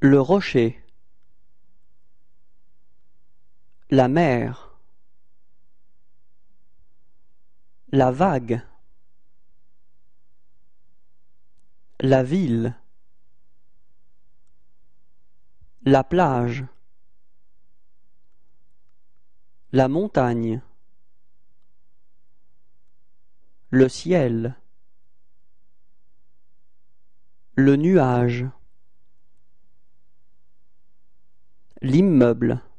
Le rocher. La mer. La vague. La ville. La plage. La montagne. Le ciel. Le nuage. L'immeuble.